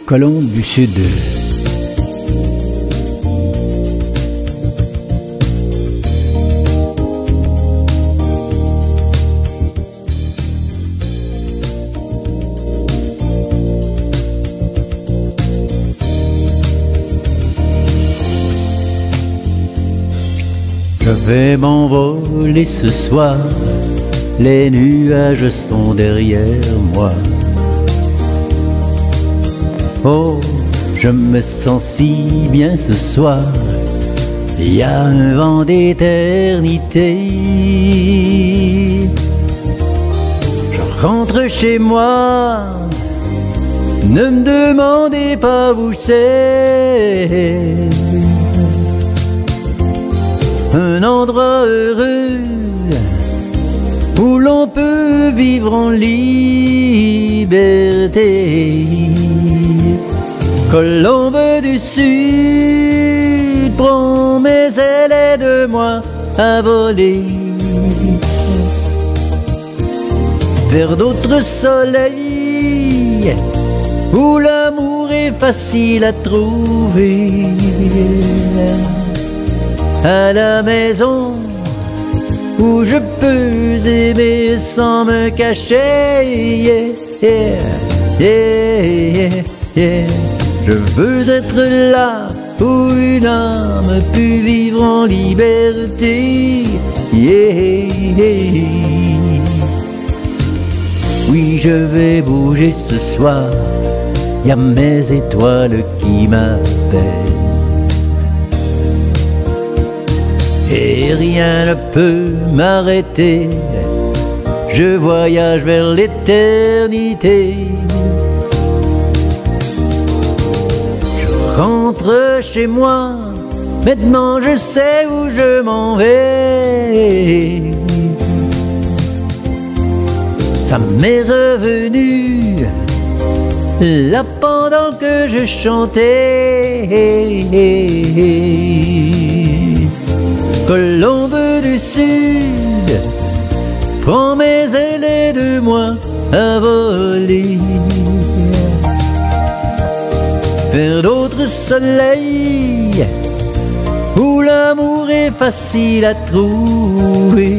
Colombe du Sud. Je vais m'envoler ce soir, les nuages sont derrière moi. Oh, je me sens si bien ce soir, il y a un vent d'éternité. Je rentre chez moi, ne me demandez pas où c'est. Un endroit heureux où l'on peut vivre en liberté. Colombe du Sud, prends mes ailes, aide-moi à voler vers d'autres soleils où l'amour est facile à trouver. À la maison où je peux aimer sans me cacher. Yeah, yeah, yeah, yeah. Je veux être là où une âme peut vivre en liberté. Yeah, yeah. Oui, je vais bouger ce soir, y a mes étoiles qui m'appellent. Et rien ne peut m'arrêter, je voyage vers l'éternité. Je rentre chez moi, maintenant je sais où je m'en vais. Ça m'est revenu là pendant que je chantais. Colombe du Sud, prends mes ailes, aide-moi à voler vers d'autres soleils où l'amour est facile à trouver.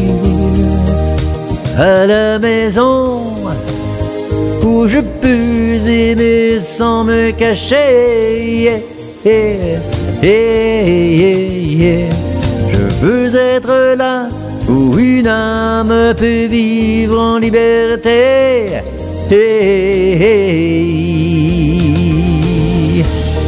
À la maison où je peux aimer sans me cacher. Yeah, yeah, yeah, yeah. Je veux être là où une âme peut vivre en liberté. Hey, hey.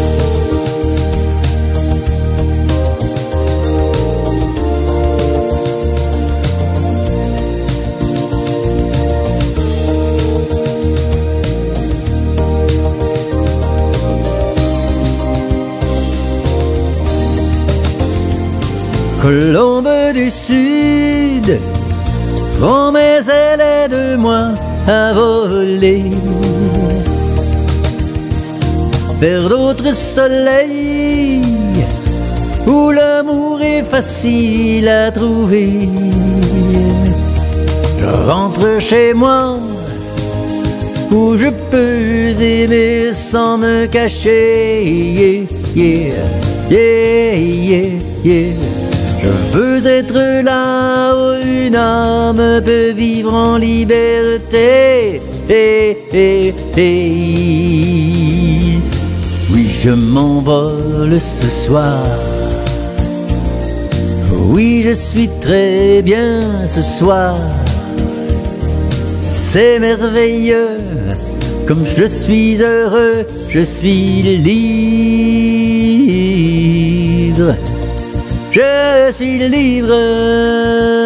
Colombe du Sud, prends mes ailes, aide-moi à voler vers d'autres soleils où l'amour est facile à trouver. Je rentre chez moi où je peux aimer sans me cacher. Yeah, yeah, yeah, yeah, yeah. Je veux être là où une âme peut vivre en liberté. Hey, hey, hey. Oui, je m'envole ce soir. Oui, je suis très bien ce soir. C'est merveilleux, comme je suis heureux, je suis libre. Je suis libre.